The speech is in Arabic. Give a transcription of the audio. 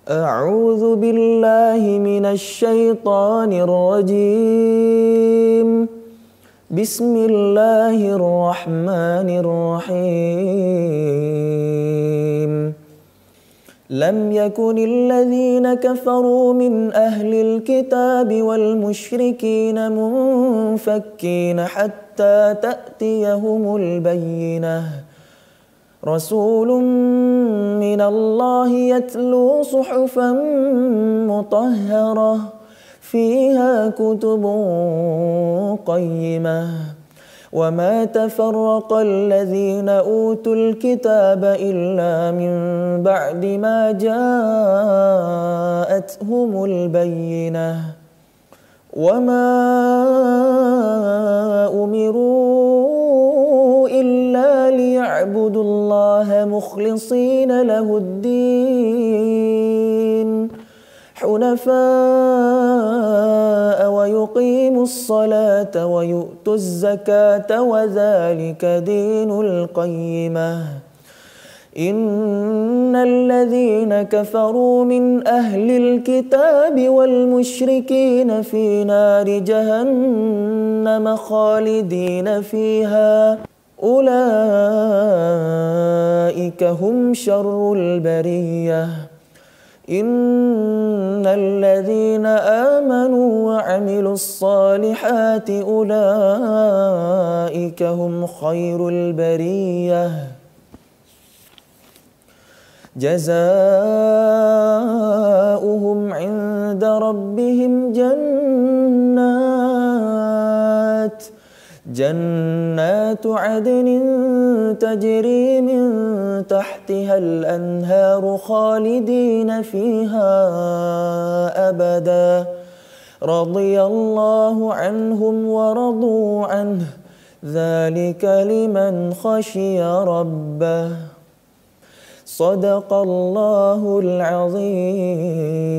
أعوذ بالله من الشيطان الرجيم. بسم الله الرحمن الرحيم. لم يكن الذين كفروا من أهل الكتاب والمشركين منفكين حتى تأتيهم البينة. رسول من الله يتلو صحفا مطهرة فيها كتب قيمة. وما تفرق الذين أوتوا الكتاب إلا من بعد ما جاءتهم البينة. وما أمروا إلا ليعبدوا الله مخلصين له الدين حنفاء ويقيموا الصلاة ويؤتوا الزكاة وذلك دين القيمة. إن الذين كفروا من أهل الكتاب والمشركين في نار جهنم خالدين فيها أولئك هم شر البرية. إن الذين آمنوا وعملوا الصالحات أولئك هم خير البرية. جزاؤهم عند ربهم جنات عدن تجري من تحتها الأنهار خالدين فيها أبدا. رضي الله عنهم ورضوا عنه ذلك لمن خشي ربه. صدق الله العظيم.